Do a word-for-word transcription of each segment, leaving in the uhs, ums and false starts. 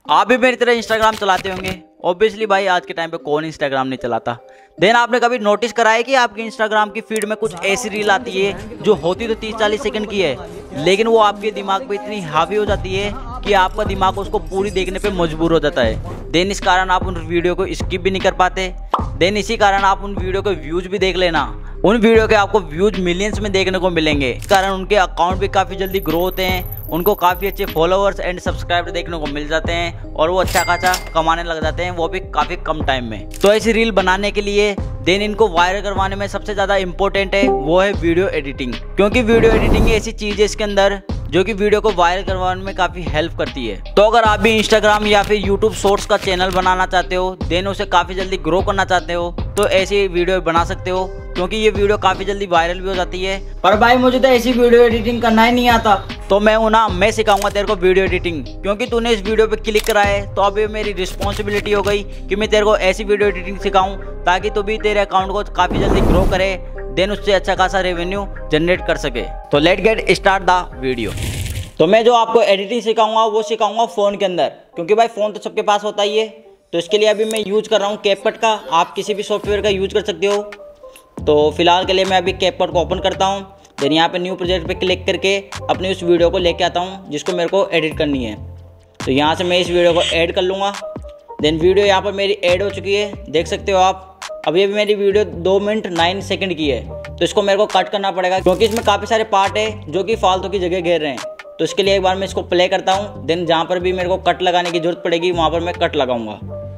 आप भी मेरी तरह इंस्टाग्राम चलाते होंगे। ऑब्वियसली भाई आज के टाइम पे कौन इंस्टाग्राम नहीं चलाता। देन आपने कभी नोटिस करा है कि आपकी इंस्टाग्राम की फीड में कुछ ऐसी रील आती है जो होती तो तीस चालीस सेकंड की है, लेकिन वो आपके दिमाग पे इतनी हावी हो जाती है कि आपका दिमाग उसको पूरी देखने पे मजबूर हो जाता है। देन इस कारण आप उन वीडियो को स्किप भी नहीं कर पाते। देन इसी कारण आप उन वीडियो के व्यूज भी देख लेना, उन वीडियो के आपको व्यूज मिलियंस में देखने को मिलेंगे। इस कारण उनके अकाउंट भी काफ़ी जल्दी ग्रो होते हैं, उनको काफ़ी अच्छे फॉलोअर्स एंड सब्सक्राइबर देखने को मिल जाते हैं और वो अच्छा खासा कमाने लग जाते हैं, वो भी काफ़ी कम टाइम में। तो ऐसी रील बनाने के लिए देन इनको वायरल करवाने में सबसे ज़्यादा इंपॉर्टेंट है वो है वीडियो एडिटिंग, क्योंकि वीडियो एडिटिंग ऐसी चीज़ है इसके अंदर जो कि वीडियो को वायरल करवाने में काफ़ी हेल्प करती है। तो अगर आप भी इंस्टाग्राम या फिर यूट्यूब शॉर्ट्स का चैनल बनाना चाहते हो, देन उसे काफ़ी जल्दी ग्रो करना चाहते हो, तो ऐसी वीडियो बना सकते हो, क्योंकि ये वीडियो काफ़ी जल्दी वायरल भी हो जाती है। पर भाई मुझे तो ऐसी वीडियो एडिटिंग करना ही नहीं आता, तो मैं हूं ना, मैं सिखाऊंगा तेरे को वीडियो एडिटिंग। क्योंकि तूने इस वीडियो पे क्लिक करा है तो अब ये मेरी रिस्पॉन्सिबिलिटी हो गई कि मैं तेरे को ऐसी वीडियो एडिटिंग सिखाऊं ताकि तू भी तेरे अकाउंट को काफ़ी जल्दी ग्रो करे, देन उससे अच्छा खासा रेवेन्यू जनरेट कर सके। तो let get start the video. तो मैं जो आपको एडिटिंग सिखाऊंगा वो सिखाऊंगा फ़ोन के अंदर, क्योंकि भाई फ़ोन तो सबके पास होता ही है। तो इसके लिए अभी मैं यूज़ कर रहा हूँ कैपकट का, आप किसी भी सॉफ्टवेयर का यूज़ कर सकते हो। तो फिलहाल के लिए मैं अभी कैपकट को ओपन करता हूँ, देन यहाँ पे न्यू प्रोजेक्ट पे क्लिक करके अपनी उस वीडियो को लेके आता हूँ जिसको मेरे को एडिट करनी है। तो यहाँ से मैं इस वीडियो को ऐड कर लूँगा। देन वीडियो यहाँ पर मेरी ऐड हो चुकी है, देख सकते हो आप। अभी अभी मेरी वीडियो दो मिनट नाइन सेकंड की है, तो इसको मेरे को कट करना पड़ेगा क्योंकि इसमें काफ़ी सारे पार्ट है जो कि फालतू की जगह घेर रहे हैं। तो इसके लिए एक बार मैं इसको प्ले करता हूँ, देन जहाँ पर भी मेरे को कट लगाने की जरूरत पड़ेगी वहाँ पर मैं कट लगाऊंगा।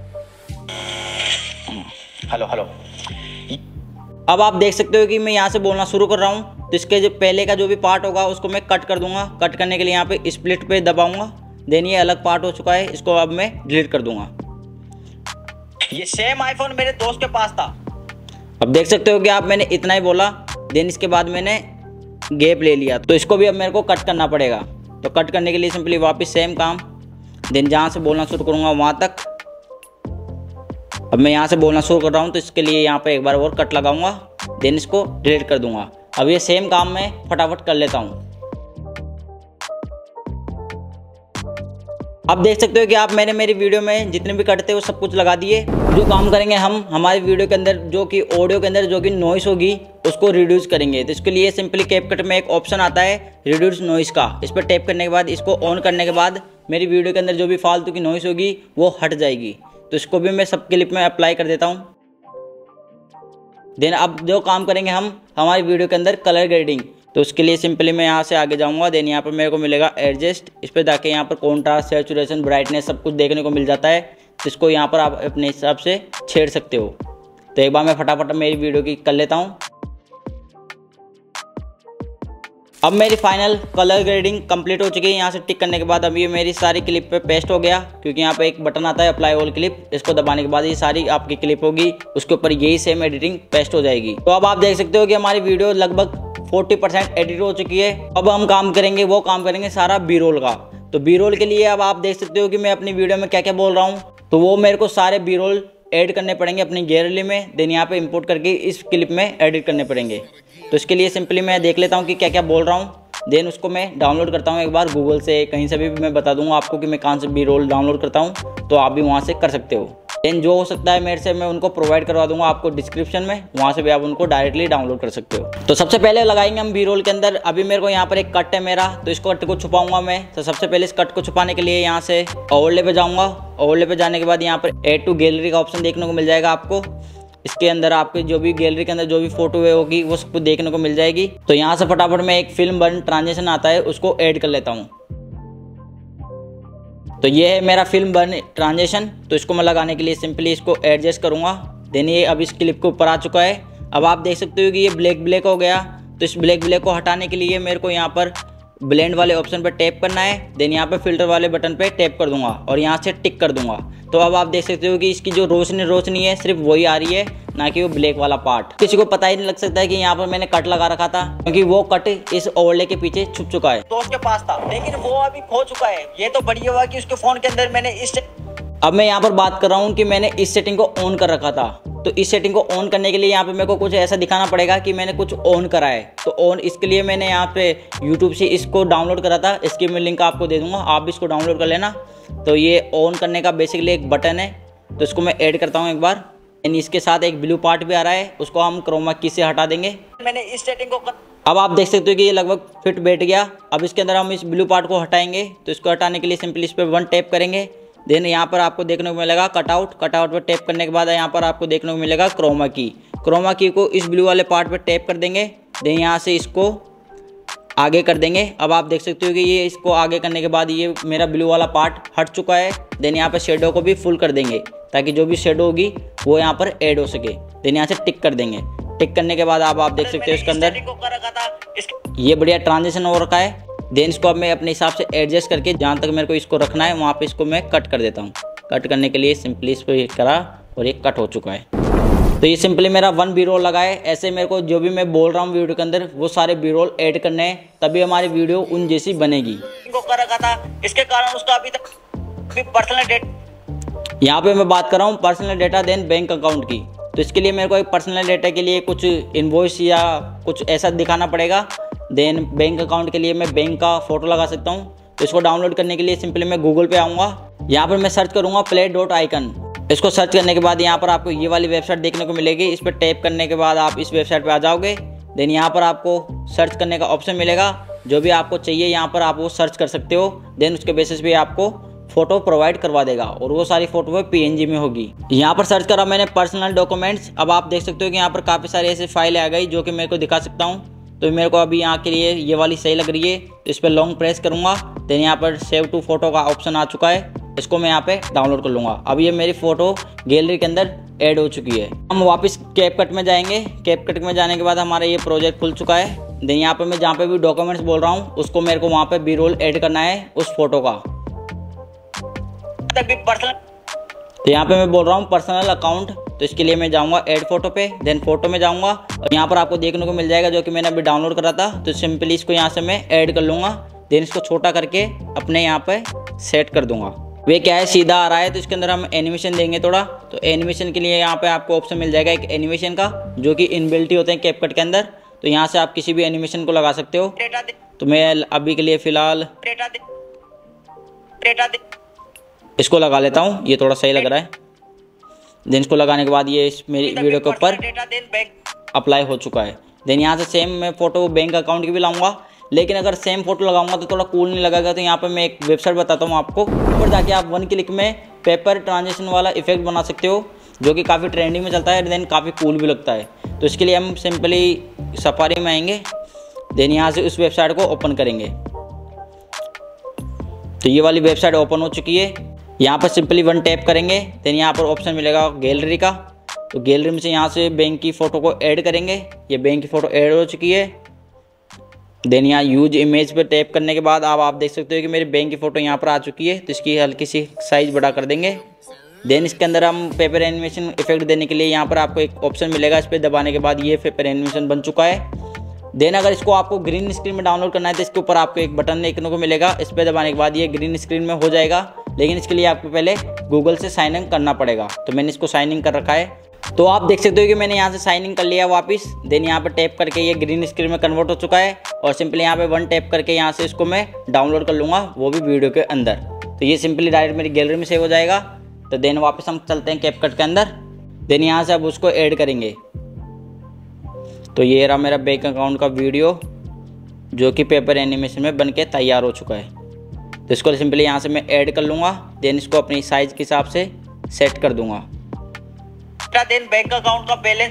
Hello hello. अब आप देख सकते हो कि मैं यहाँ से बोलना शुरू कर रहा हूँ, तो इसके जो पहले का जो भी पार्ट होगा उसको मैं कट कर दूंगा। कट करने के लिए यहाँ पे स्प्लिट पे दबाऊंगा, देन ये अलग पार्ट हो चुका है, इसको अब मैं डिलीट कर दूंगा। ये सेम आईफोन मेरे दोस्त के पास था। अब देख सकते हो कि आप मैंने इतना ही बोला, देन इसके बाद मैंने गैप ले लिया, तो इसको भी अब मेरे को कट करना पड़ेगा। तो कट करने के लिए सिंपली वापस सेम काम, देन जहाँ से बोलना शुरू करूँगा वहाँ तक। अब मैं यहाँ से बोलना शुरू कर रहा हूँ, तो इसके लिए यहाँ पे एक बार और कट लगाऊंगा, देन इसको डिलीट कर दूंगा। अब ये सेम काम मैं फटाफट कर लेता हूँ। अब देख सकते हो कि आप मैंने मेरी वीडियो में जितने भी कट थे वो सब कुछ लगा दिए। जो काम करेंगे हम हमारी वीडियो के अंदर, जो कि ऑडियो के अंदर जो कि नॉइस होगी उसको रिड्यूस करेंगे। तो इसके लिए सिंपली कैपकट में एक ऑप्शन आता है रिड्यूस नॉइस का, इस पर टैप करने के बाद इसको ऑन करने के बाद मेरी वीडियो के अंदर जो भी फालतू की नॉइस होगी वो हट जाएगी। तो इसको भी मैं सब क्लिप में अप्लाई कर देता हूँ। देन अब जो काम करेंगे हम हमारी वीडियो के अंदर कलर ग्रेडिंग, तो उसके लिए सिंपली मैं यहाँ से आगे जाऊँगा। देन यहाँ पर मेरे को मिलेगा एडजस्ट, इस पर जाके यहाँ पर कॉन्ट्रास्ट, सैचुरेशन, ब्राइटनेस सब कुछ देखने को मिल जाता है। तो इसको यहाँ पर आप अपने हिसाब से छेड़ सकते हो। तो एक बार मैं फटाफट मेरी वीडियो की कर लेता हूँ। अब मेरी फाइनल कलर ग्रेडिंग कंप्लीट हो चुकी है। यहाँ से टिक करने के बाद अब ये मेरी सारी क्लिप पे पेस्ट हो गया, क्योंकि यहाँ पे एक बटन आता है अप्लाई ऑल क्लिप, इसको दबाने के बाद ये सारी आपकी क्लिप होगी, उसके ऊपर यही सेम एडिटिंग पेस्ट हो जाएगी। तो अब आप देख सकते हो कि हमारी वीडियो लगभग चालीस परसेंट एडिट हो चुकी है। अब हम काम करेंगे वो काम करेंगे सारा बी रोल का। तो बी रोल के लिए अब आप देख सकते हो कि मैं अपनी वीडियो में क्या क्या बोल रहा हूँ, तो वो मेरे को सारे बी रोल ऐड करने पड़ेंगे अपनी गैलरी में, देन यहाँ पे इंपोर्ट करके इस क्लिप में एडिट करने पड़ेंगे। तो इसके लिए सिंपली मैं देख लेता हूँ कि क्या क्या बोल रहा हूँ, देन उसको मैं डाउनलोड करता हूँ एक बार गूगल से, कहीं से भी मैं बता दूंगा आपको कि मैं कहाँ से बी रोल डाउनलोड करता हूँ, तो आप भी वहाँ से कर सकते हो। देन जो हो सकता है मेरे से मैं उनको प्रोवाइड करवा दूंगा आपको डिस्क्रिप्शन में, वहाँ से भी आप उनको डायरेक्टली डाउनलोड कर सकते हो। तो सबसे पहले लगाएंगे हम बी रोल के अंदर। अभी मेरे को यहाँ पर एक कट है मेरा, तो इस कट को छुपाऊंगा मैं। तो सबसे पहले इस कट को छुपाने के लिए यहाँ से ओवरले पे जाऊँगा। ओवरले पे जाने के बाद यहाँ पर ऐड टू गैलरी का ऑप्शन देखने को मिल जाएगा आपको। इसके अंदर आपके जो भी गैलरी के अंदर जो भी फोटो है होगी वो सब कुछ देखने को मिल जाएगी। तो यहाँ से फटाफट मैं एक फिल्म बर्न ट्रांजिशन आता है उसको ऐड कर लेता हूँ। तो ये है मेरा फिल्म बर्न ट्रांजिशन। तो इसको मैं लगाने के लिए सिंपली इसको एडजस्ट करूँगा। देन ये अब इस क्लिप के ऊपर आ चुका है। अब आप देख सकते हो कि ये ब्लैक ब्लैक हो गया। तो इस ब्लैक ब्लैक को हटाने के लिए मेरे को यहाँ पर ब्लेंड वाले ऑप्शन पर टैप करना है, देन यहाँ पे फिल्टर वाले बटन पे टैप कर दूंगा और यहाँ से टिक कर दूंगा। तो अब आप देख सकते हो कि इसकी जो रोशनी रोशनी है सिर्फ वही आ रही है, ना कि वो ब्लैक वाला पार्ट। किसी को पता ही नहीं लग सकता है कि यहाँ पर मैंने कट लगा रखा था, क्योंकि वो कट इस ओवरले के पीछे छुप चुका है। तो उसके पास था लेकिन वो अभी खो चुका है। ये तो बढ़िया हुआ कि उसके फोन के अंदर मैंने इस अब मैं यहाँ पर बात कर रहा हूँ कि मैंने इस सेटिंग को ऑन कर रखा था। तो इस सेटिंग को ऑन करने के लिए यहाँ पे मेरे को कुछ ऐसा दिखाना पड़ेगा कि मैंने कुछ ऑन करा है। तो ऑन इसके लिए मैंने यहाँ पे यूट्यूब से इसको डाउनलोड करा था, इसकी मैं लिंक आपको दे दूंगा, आप भी इसको डाउनलोड कर लेना। तो ये ऑन करने का बेसिकली एक बटन है, तो इसको मैं ऐड करता हूँ एक बार। एंड इसके साथ एक ब्लू पार्ट भी आ रहा है, उसको हम क्रोमा की से हटा देंगे। मैंने इस सेटिंग को कर... अब आप देख सकते हो कि ये लगभग फिट बैठ गया। अब इसके अंदर हम इस ब्लू पार्ट को हटाएंगे, तो इसको हटाने के लिए सिंपली इस पर वन टैप करेंगे। देन यहाँ पर आपको देखने को मिलेगा कटआउट, कटआउट पर टैप करने के बाद यहाँ पर आपको देखने को मिलेगा क्रोमा की। क्रोमा की को इस ब्लू वाले पार्ट पर टैप कर देंगे। देन यहाँ से इसको आगे कर देंगे। अब आप देख सकते हो कि ये इसको आगे करने के बाद ये मेरा ब्लू वाला पार्ट हट चुका है। देन यहाँ पर शेडो को भी फुल कर देंगे ताकि जो भी शेडो होगी वो यहाँ पर ऐड हो सके। देन यहाँ से टिक कर देंगे। टिक करने के बाद आप आप देख सकते हो इसके अंदर ये बढ़िया ट्रांजिशन हो रखा है। देन इसको अब मैं अपने हिसाब से एडजस्ट करके जहाँ तक मेरे को इसको रखना है वहाँ पे इसको मैं कट कर देता हूँ। कट करने के लिए सिंपली इस पर करा और ये कट हो चुका है। तो ये सिंपली मेरा वन बी रोल लगा है। ऐसे मेरे को जो भी मैं बोल रहा हूँ वीडियो के अंदर वो सारे बी रोल ऐड करने हैं, तभी हमारी वीडियो उन जैसी बनेगी। कर रखा था, इसके कारण उसका अभी तक पर्सनल डेटा, यहाँ पे मैं बात कर रहा हूँ personal data then bank account की। तो इसके लिए मेरे को एक पर्सनल डेटा के लिए कुछ इनवॉइस या कुछ ऐसा दिखाना पड़ेगा। देन बैंक अकाउंट के लिए मैं बैंक का फोटो लगा सकता हूँ। तो इसको डाउनलोड करने के लिए सिंपली मैं गूगल पे आऊँगा, यहाँ पर मैं सर्च करूँगा प्ले डॉट आइकन। इसको सर्च करने के बाद यहाँ पर आपको ये वाली वेबसाइट देखने को मिलेगी। इस पर टैप करने के बाद आप इस वेबसाइट पे आ जाओगे। देन यहाँ पर आपको सर्च करने का ऑप्शन मिलेगा, जो भी आपको चाहिए यहाँ पर आप वो सर्च कर सकते हो। देन उसके बेसिस पे आपको फोटो प्रोवाइड करवा देगा और वो सारी फोटो पीएनजी में होगी। यहाँ पर सर्च करा मैंने पर्सनल डॉक्यूमेंट्स। अब आप देख सकते हो कि यहाँ पर काफ़ी सारी ऐसी फाइलें आ गई जो कि मेरे को दिखा सकता हूँ। तो मेरे को अभी यहाँ के लिए ये वाली सही लग रही है, तो इस पर लॉन्ग प्रेस करूँगा। देन यहाँ पर सेव टू फोटो का ऑप्शन आ चुका है, इसको मैं यहाँ पे डाउनलोड कर लूँगा। अब ये मेरी फ़ोटो गैलरी के अंदर ऐड हो चुकी है। हम वापस कैपकट में जाएंगे। कैपकट में जाने के बाद हमारा ये प्रोजेक्ट खुल चुका है। देन यहाँ पे मैं जहाँ पे भी डॉक्यूमेंट्स बोल रहा हूँ उसको मेरे को वहाँ पे बी रोल ऐड करना है उस फोटो का। तो यहाँ पे मैं बोल रहा हूँ पर्सनल अकाउंट, तो इसके लिए मैं जाऊँगा ऐड फोटो पे। देन फोटो में जाऊँगा और यहाँ पर आपको देखने को मिल जाएगा जो कि मैंने अभी डाउनलोड करा था। तो सिंपली इसको यहाँ से मैं ऐड कर लूँगा। देन इसको छोटा करके अपने यहाँ पे सेट कर दूँगा। वे क्या है सीधा आ रहा है, तो इसके अंदर हम एनिमेशन देंगे थोड़ा। तो एनिमेशन के लिए यहाँ पे आपको ऑप्शन मिल जाएगा एक एनिमेशन का, जो कि इनबिल्ट ही होते हैं कैपकट के अंदर। तो यहाँ से आप किसी भी एनिमेशन को लगा सकते हो। तो मैं अभी के लिए फ़िलहाल इसको लगा लेता हूँ, ये थोड़ा सही लग रहा है। देन इसको लगाने के बाद ये इस मेरी वीडियो के ऊपर अप्लाई हो चुका है। देन यहाँ से सेम मैं फ़ोटो बैंक अकाउंट की भी लाऊंगा, लेकिन अगर सेम फोटो लगाऊंगा तो थोड़ा कूल नहीं लगेगा। तो यहाँ पर मैं एक वेबसाइट बताता हूँ आपको, ऊपर जाके आप वन क्लिक में पेपर ट्रांजिशन वाला इफेक्ट बना सकते हो, जो कि काफ़ी ट्रेंडिंग में चलता है। देन काफ़ी कूल भी लगता है। तो इसके लिए हम सिंपली सफारी में आएंगे। देन यहाँ से उस वेबसाइट को ओपन करेंगे। तो ये वाली वेबसाइट ओपन हो चुकी है। यहाँ पर सिंपली वन टैप करेंगे। देन यहाँ पर ऑप्शन मिलेगा गैलरी का। तो गैलरी में से यहाँ से बैंक की फ़ोटो को ऐड करेंगे। ये बैंक की फ़ोटो ऐड हो चुकी है। देन यहाँ यूज इमेज पे टैप करने के बाद आप आप देख सकते हो कि मेरी बैंक की फ़ोटो यहाँ पर आ चुकी है। तो इसकी हल्की सी साइज़ बड़ा कर देंगे। देन इसके अंदर हम पेपर एनिमेशन इफेक्ट देने के लिए यहाँ पर आपको एक ऑप्शन मिलेगा, इस पर दबाने के बाद ये पेपर एनिमेशन बन चुका है। देन अगर इसको आपको ग्रीन स्क्रीन में डाउनलोड करना है तो इसके ऊपर आपको एक बटन देखने को मिलेगा, इस पर दबाने के बाद ये ग्रीन स्क्रीन में हो जाएगा। लेकिन इसके लिए आपको पहले गूगल से साइन इन करना पड़ेगा। तो मैंने इसको साइन इन कर रखा है। तो आप देख सकते हो कि मैंने यहाँ से साइन इन कर लिया वापस। देन यहाँ पर टैप करके ये ग्रीन स्क्रीन में कन्वर्ट हो चुका है और सिंपली यहाँ पे वन टैप करके यहाँ से इसको मैं डाउनलोड कर लूँगा, वो भी वीडियो के अंदर। तो ये सिंपली डायरेक्ट मेरी गैलरी में सेव हो जाएगा। तो देन वापस हम चलते हैं कैपकट के अंदर। देन यहाँ से अब उसको ऐड करेंगे। तो ये रहा मेरा बैंक अकाउंट का वीडियो, जो कि पेपर एनिमेशन में बन के तैयार हो चुका है। तो इसको सिंपली यहाँ से मैं ऐड कर लूँगा। देन इसको अपनी साइज़ के हिसाब से सेट कर दूँगा। देन बैंक अकाउंट का बैलेंस,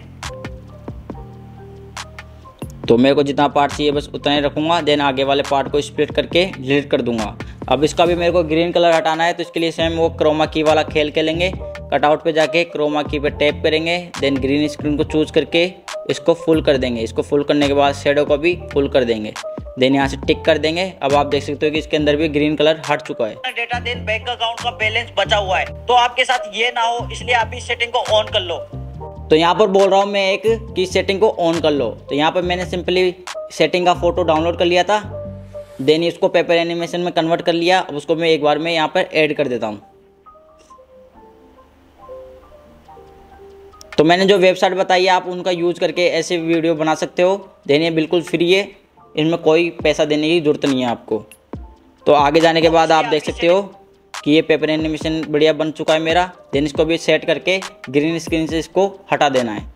तो मेरे को जितना पार्ट चाहिए बस उतना ही रखूँगा। देन आगे वाले पार्ट को स्प्लिट करके डिलीट कर दूँगा। अब इसका भी मेरे को ग्रीन कलर हटाना है, तो इसके लिए सेम वो क्रोमा की वाला खेल खेलेंगे। कटआउट पे जाके क्रोमा की पे टैप करेंगे। देन ग्रीन स्क्रीन को चूज़ करके इसको फुल कर देंगे। इसको फुल करने के बाद शेडो को भी फुल कर देंगे। देन यहाँ से टिक कर देंगे। अब आप देख सकते हो कि इसके अंदर भी ग्रीन कलर हट चुका है। डेटा देन बैंक अकाउंट का बैलेंस बचा हुआ है, तो आपके साथ ये ना हो, इसलिए आप इस सेटिंग को ऑन कर लो। तो यहाँ पर बोल रहा हूँ मैं एक कि सेटिंग को ऑन कर लो। तो यहाँ पर मैंने सिंपली सेटिंग का फोटो डाउनलोड कर लिया था। देन इसको पेपर एनिमेशन में कन्वर्ट कर लिया। अब उसको मैं एक बार में यहाँ पर ऐड कर देता हूँ। तो मैंने जो वेबसाइट बताई है आप उनका यूज़ करके ऐसे वीडियो बना सकते हो। देन ये बिल्कुल फ्री है, इनमें कोई पैसा देने की ज़रूरत नहीं है आपको। तो आगे जाने के बाद आप देख सकते हो कि ये पेपर एनिमेशन बढ़िया बन चुका है मेरा। देन इसको भी सेट करके ग्रीन स्क्रीन से इसको हटा देना है।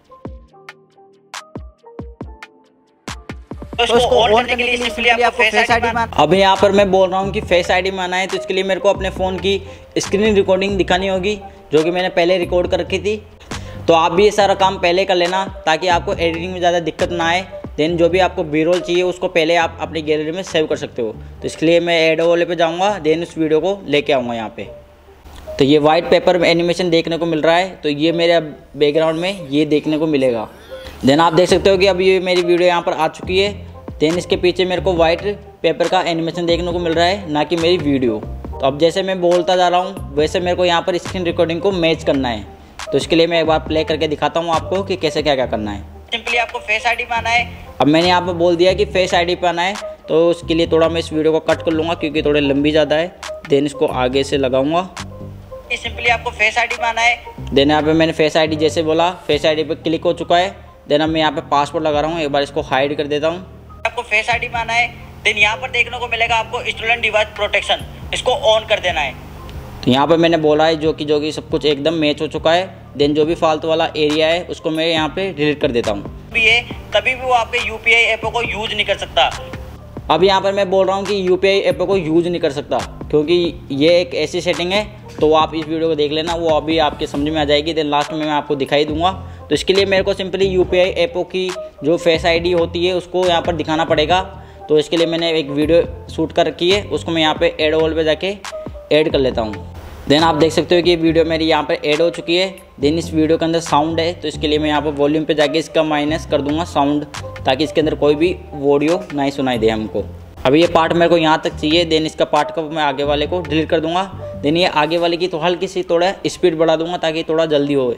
तो इसको ऑन करने के लिए सिंपली आपको फेस आईडी बनाना। अब यहाँ पर मैं बोल रहा हूँ कि फेस आईडी बनाना है, तो इसके लिए मेरे को अपने फ़ोन की स्क्रीन रिकॉर्डिंग दिखानी होगी, जो कि मैंने पहले रिकॉर्ड कर रखी थी। तो आप भी ये सारा काम पहले कर लेना ताकि आपको एडिटिंग में ज़्यादा दिक्कत ना आए। देन जो भी आपको बी रोल चाहिए उसको पहले आप अपनी गैलरी में सेव कर सकते हो। तो इसके लिए मैं एड वाले पे जाऊँगा, देन उस वीडियो को लेके आऊँगा यहाँ पे। तो ये वाइट पेपर एनिमेशन देखने को मिल रहा है, तो ये मेरे बैकग्राउंड में ये देखने को मिलेगा। देन आप देख सकते हो कि अब ये मेरी वीडियो यहाँ पर आ चुकी है। देन इसके पीछे मेरे को वाइट पेपर का एनिमेशन देखने को मिल रहा है, ना कि मेरी वीडियो। तो अब जैसे मैं बोलता जा रहा हूँ वैसे मेरे को यहाँ पर स्क्रीन रिकॉर्डिंग को मैच करना है। तो इसके लिए मैं एक बार प्ले करके दिखाता हूँ आपको कि कैसे क्या क्या करना है। सिंपली आपको फेस आईडी पाना है। अब मैंने यहाँ पर बोल दिया कि फेस आईडी पाना है, तो उसके लिए थोड़ा मैं इस वीडियो को कट कर लूँगा क्योंकि थोड़ी लंबी ज़्यादा है। देन इसको आगे से लगाऊंगा। सिंपली आपको फेस आईडी पाना है। देन यहाँ पे मैंने फेस आईडी जैसे बोला, फेस आईडी पे क्लिक हो चुका है। देन अब मैं यहाँ पे पासवर्ड लगा रहा हूँ, एक बार इसको हाइड कर देता हूँ। आपको फेस आईडी पाना है। देन यहाँ पर देखने को मिलेगा आपको स्टूडेंट डिवाइस प्रोटेक्शन, इसको ऑन कर देना है। तो यहाँ पर मैंने बोला है जो कि जो कि सब कुछ एकदम मैच हो चुका है। देन जो भी फालतू वाला एरिया है उसको मैं यहाँ पे डिलीट कर देता हूँ। ये कभी भी वो आपके यूपीआई ऐपों को यूज नहीं कर सकता। अब यहाँ पर मैं बोल रहा हूँ कि यूपीआई ऐपों को यूज नहीं कर सकता क्योंकि ये एक ऐसी सेटिंग है। तो आप इस वीडियो को देख लेना, वो अभी आपके समझ में आ जाएगी। देन लास्ट में मैं आपको दिखाई दूंगा। तो इसके लिए मेरे को सिंपली यूपीआई ऐपों की जो फेस आईडी होती है उसको यहाँ पर दिखाना पड़ेगा। तो इसके लिए मैंने एक वीडियो शूट कर रखी है, उसको मैं यहाँ पे ऐड वॉल पे जाके ऐड कर लेता हूँ। देन आप देख सकते हो कि ये वीडियो मेरी यहाँ पर ऐड हो चुकी है। देन इस वीडियो के अंदर साउंड है, तो इसके लिए मैं यहाँ पर वॉल्यूम पे जाके इसका माइनस कर दूंगा साउंड, ताकि इसके अंदर कोई भी ऑडियो नहीं सुनाई दे हमको। अभी ये पार्ट मेरे को यहाँ तक चाहिए। देन इसका पार्ट को मैं आगे वाले को डिलीट कर दूंगा। देन ये आगे वाले की तो हल्की सी थोड़ा स्पीड बढ़ा दूंगा ताकि थोड़ा जल्दी हो।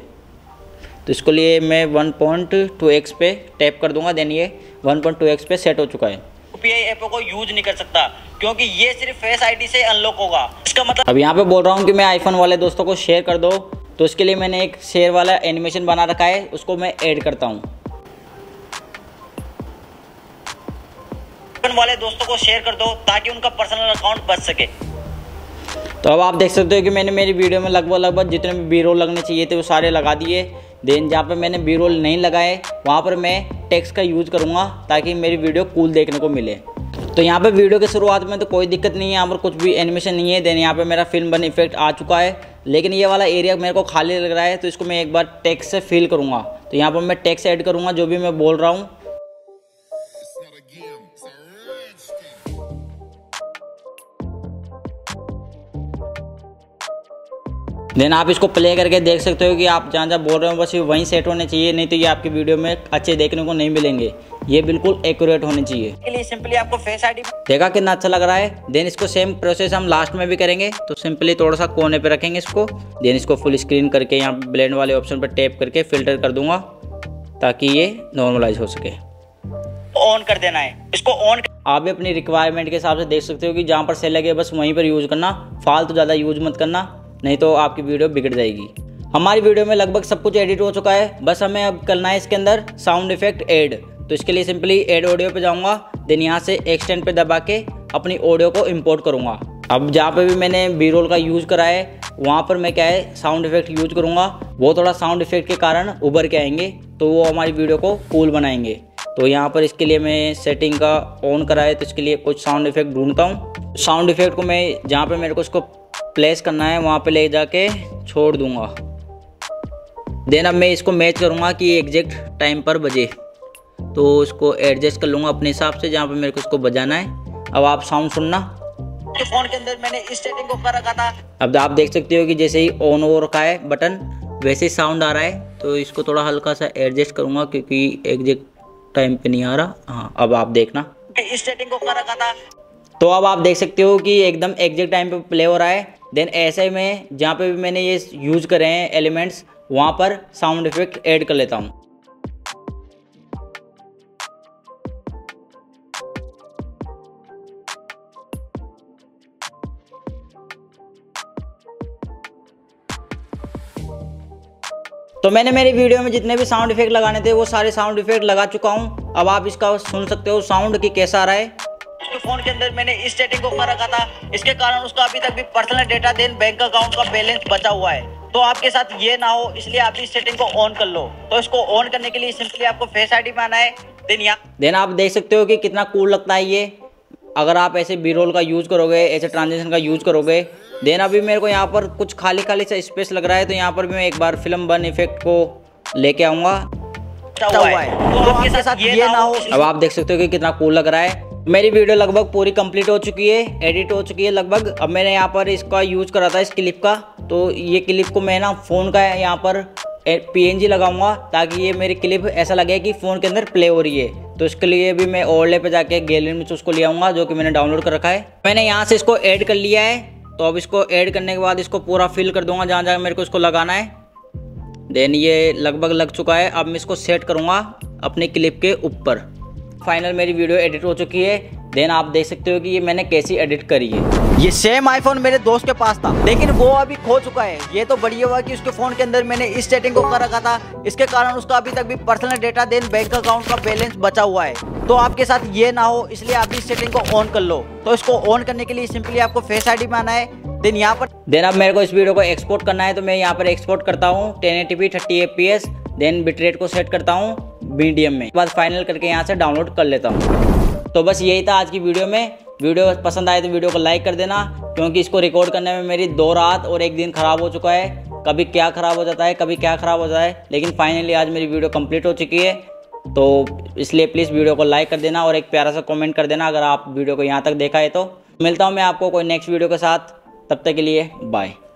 तो इसके लिए मैं वन पॉइंट टू एक्स पे टैप कर दूंगा। देन ये वन पॉइंट टू एक्स पे सेट हो चुका है। यूपीआई ऐपों को यूज नहीं कर सकता क्योंकि ये सिर्फ फेस आईडी से अनलॉक होगा। इसका मतलब अब यहाँ पे बोल रहा हूँ कि मैं आईफोन वाले दोस्तों को शेयर कर दो। तो इसके लिए मैंने एक शेयर वाला एनिमेशन बना रखा है, उसको मैं ऐड करता हूँ। आईफोन वाले दोस्तों को शेयर कर दो ताकि उनका पर्सनल अकाउंट बच सके। तो अब आप देख सकते हो कि मैंने मेरी वीडियो में लगभग लगभग जितने भी बी रोल लगने चाहिए थे वो सारे लगा दिए। देन जहाँ पर मैंने बी रोल नहीं लगाए वहाँ पर मैं टेक्स्ट का यूज़ करूँगा ताकि मेरी वीडियो कूल देखने को मिले। तो यहाँ पे वीडियो के शुरुआत में तो कोई दिक्कत नहीं है, यहाँ पर कुछ भी एनिमेशन नहीं है। देन यहाँ पे मेरा फिल्म बन इफेक्ट आ चुका है, लेकिन ये वाला एरिया मेरे को खाली लग रहा है, तो इसको मैं एक बार टेक्स्ट से फिल करूँगा। तो यहाँ पर मैं टेक्स्ट ऐड करूँगा जो भी मैं बोल रहा हूँ। देन आप इसको प्ले करके देख सकते हो कि आप जहाँ जहाँ बोल रहे हो बस वहीं सेट होने चाहिए, नहीं तो ये आपकी वीडियो में अच्छे देखने को नहीं मिलेंगे। ये बिल्कुल एक्यूरेट होने चाहिए। इसके लिए सिंपली आपको फेस आईडी देखा कितना अच्छा लग रहा है। देन इसको सेम प्रोसेस हम लास्ट में भी करेंगे। तो सिंपली थोड़ा सा कोने पे रखेंगे इसको। देन इसको फुल स्क्रीन करके यहाँ ब्लेंड वाले ऑप्शन पर टैप करके फिल्टर कर दूंगा ताकि ये नॉर्मलाइज हो सके। ऑन कर देना है इसको। ऑन आप भी अपनी रिक्वायरमेंट के हिसाब से देख सकते हो कि जहाँ पर सेल लगे बस वहीं पर यूज़ करना, फालतू ज़्यादा यूज मत करना, नहीं तो आपकी वीडियो बिगड़ जाएगी। हमारी वीडियो में लगभग सब कुछ एडिट हो चुका है, बस हमें अब करना है इसके अंदर साउंड इफेक्ट ऐड। तो इसके लिए सिंपली ऐड ऑडियो पे जाऊंगा। देन यहाँ से एक्सटेंड पे दबा के अपनी ऑडियो को इंपोर्ट करूंगा। अब जहाँ पे भी मैंने बी रोल का यूज़ करा है वहाँ पर मैं क्या है साउंड इफेक्ट यूज करूँगा। वो थोड़ा साउंड इफेक्ट के कारण उभर के आएंगे, तो वो हमारी वीडियो को कूल बनाएंगे। तो यहाँ पर इसके लिए मैं सेटिंग का ऑन करा है, तो इसके लिए कुछ साउंड इफेक्ट ढूंढता हूँ। साउंड इफेक्ट को मैं जहाँ पे मेरे को इसको प्लेस करना है वहाँ पे ले जाके छोड़ दूंगा। देन अब मैं इसको मैच करूँगा कि एग्जैक्ट टाइम पर बजे, तो इसको एडजस्ट कर लूँगा अपने हिसाब से जहाँ पे मेरे को इसको बजाना है। अब आप साउंड सुनना। फोन के अंदर मैंने इस सेटिंग को कर रखा था। अब आप देख सकते हो कि जैसे ही ऑन हो रखा है बटन वैसे ही साउंड आ रहा है। तो इसको थोड़ा हल्का सा एडजस्ट करूँगा क्योंकि एग्जैक्ट टाइम पे नहीं आ रहा। हाँ अब आप देखना, इस सेटिंग को कर रखा था। तो अब आप देख सकते हो कि एकदम एग्जैक्ट टाइम पे प्ले हो रहा है। देन ऐसे में जहाँ पे भी मैंने ये यूज़ करे हैं एलिमेंट्स वहाँ पर साउंड इफेक्ट ऐड कर लेता हूँ। तो मैंने मेरी वीडियो में जितने भी साउंड इफेक्ट लगाने थे वो सारे साउंड इफेक्ट लगा चुका हूँ। अब आप इसका सुन सकते हो साउंड की कैसा आ रहा है। उसके फोन के अंदर मैंने इस सेटिंग को कर रखा था, इसके कारण उसका अभी तक भी personal data then bank account का बैलेंस बचा हुआ है। तो आपके साथ ये ना हो इसलिए आप इस सेटिंग को ऑन कर लो। तो इसको ऑन करने के लिए सिंपली आपको फेस आईडी में आना है। देन यहाँ देन आप देख सकते हो कि कितना कूल लगता है ये। अगर आप ऐसे बी रोल का यूज़ करोगे, ऐसे ट्रांजेक्शन का यूज़ करोगे। देन अभी मेरे को यहाँ पर कुछ खाली खाली सा स्पेस लग रहा है, तो यहाँ पर भी मैं एक बार फिल्म वन इफेक्ट को लेके आऊँगा। तो आपके साथ ये ना हो। अब आप देख सकते हो कि कितना कूल लग रहा है। मेरी वीडियो लगभग पूरी कंप्लीट हो चुकी है, एडिट हो चुकी है लगभग। अब मैंने यहाँ पर इसका यूज़ करा था इस क्लिप का, तो ये क्लिप को मैं ना फ़ोन का यहाँ पर पीएनजी लगाऊंगा ताकि ये मेरी क्लिप ऐसा लगे कि फ़ोन के अंदर प्ले हो रही है। तो इसके लिए भी मैं ओवरले पे जाके गैलरी में से उसको ले आऊँगा जो कि मैंने डाउनलोड कर रखा है। मैंने यहाँ से इसको ऐड कर लिया है। तो अब इसको ऐड करने के बाद इसको पूरा फिल कर दूंगा जहाँ जहाँ मेरे को इसको लगाना है। देन ये लगभग लग चुका है। अब मैं इसको सेट करूँगा अपनी क्लिप के ऊपर। फाइनल मेरी वीडियो एडिट हो चुकी है। देन आप देख सकते हो कि ये मैंने कैसी एडिट करी है। ये सेम आईफोन मेरे दोस्त के पास था लेकिन वो अभी खो चुका है। ये तो बढ़िया हुआ कि उसके फोन के अंदर मैंने इस सेटिंग को कर रखा था, इसके कारण उसका अभी तक भी personal data then bank account का बैलेंस बचा हुआ है। तो आपके साथ ये ना हो इसलिए आप इस सेटिंग को ऑन कर लो। तो इसको ऑन करने के लिए सिंपली आपको फेस आईडी में आना है। देन यहाँ पर देन अब मेरे को इस वीडियो को एक्सपोर्ट करना है, तो मैं यहाँ पर एक्सपोर्ट करता हूँ ten eighty p thirty f p s. Then bitrate को सेट करता हूँ मीडियम में, बाद फाइनल करके यहाँ से डाउनलोड कर लेता हूँ। तो बस यही था आज की वीडियो में। वीडियो पसंद आए तो वीडियो को लाइक कर देना, क्योंकि इसको रिकॉर्ड करने में मेरी दो रात और एक दिन ख़राब हो चुका है। कभी क्या ख़राब हो जाता है, कभी क्या ख़राब हो जाता है, लेकिन फाइनली आज मेरी वीडियो कंप्लीट हो चुकी है। तो इसलिए प्लीज़ वीडियो को लाइक कर देना और एक प्यारा सा कमेंट कर देना अगर आप वीडियो को यहाँ तक देखा है। तो मिलता हूँ मैं आपको कोई नेक्स्ट वीडियो के साथ, तब तक के लिए बाय।